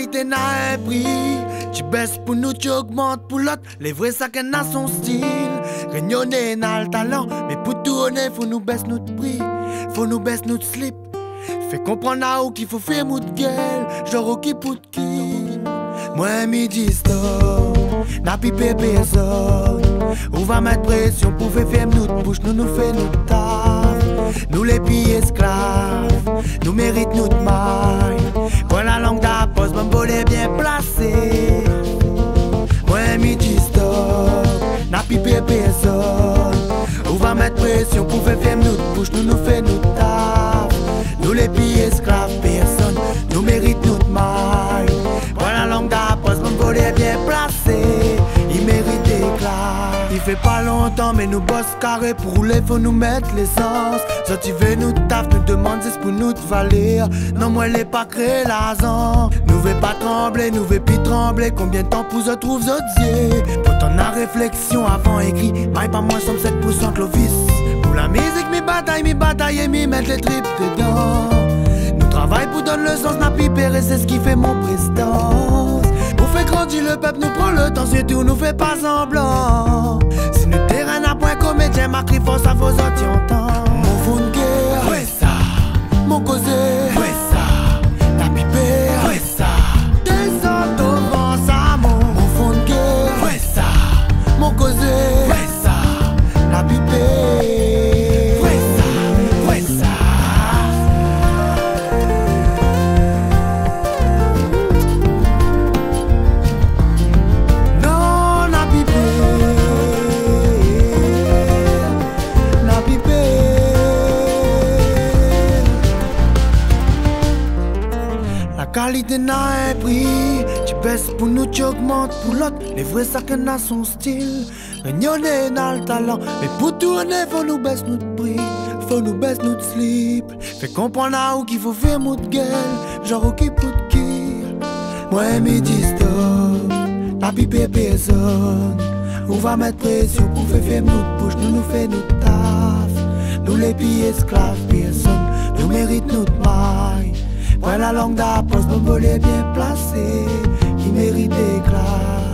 qualité n'a un prix. Tu baisses pour nous, tu augmentes pour l'autre. Les vrais sacs n'a son style. Régnonner n'a le talent, mais pour tout honnête, faut nous baisser notre prix. Faut nous baisser notre slip. Fait comprendre à où qu'il faut faire mout de gueule. Genre au qui pour qui. Moi, midi stop. N'a pipé personne. On va mettre pression pour faire notre bouche. Nous fait notre taf. Nous les pieds esclaves. Nous mérite notre maille. Quand la langue d'apose, mon bol est bien placé. Moi, midi stop. N'a pipé personne. On va mettre pression pour faire notre bouche. Nous fait notre taf. Nous les pieds esclaves, personne. Nous mérite notre maille. Quand la langue d'apose, mon bol est bien placé. Il mérite d'éclat. Il fait pas longtemps mais nous bosse carré. Pour rouler faut nous mettre l'essence. Ça tu veux nous taf, nous demande c'est pour nous de valer. Non moi elle est pas créé l'argent. Nous veut pas trembler, nous veut plus trembler. Combien de temps pour se trouve Zodier. Pourtant la réflexion avant écrit. Maille pas moins 67% Clovis. Pour la musique mi bataille et mi mettre les tripes dedans. Nous travaillons pour donner le sens, n'a pipéré, c'est ce qui fait mon prestance. Pour faire grandir le peuple, nous prend le temps, surtout nous fait pas semblant. Si nous terrain à point comédien, ma cri force à vos anti-entends. Mon fond de guerre, ouais ça. Mon causé, ouais ça. N'a pipé, ouais ça. Descends au vent, ça mon fond de guerre, ouais ça. Mon causé, ouais ça. N'a pipé. La qualité n'a un prix. Tu baisses pour nous, tu augmentes pour l'autre. Les vrais sacs n'a son style. Régnonner n'a le talent. Mais pour tout honnête, faut nous baisser notre prix. Faut nous baisser notre slip. Fait comprendre à où qu'il faut faire mout de gueule. Genre au qui pour qui. Moi midi stop. La pipé personne. On va mettre pression pour faire notre bouche. Nous fait notre taf. Nous les pieds esclaves personne. Nous mérite notre maille. Quand la langue d'approche, mon bol est bien placé, il mérite d'éclat.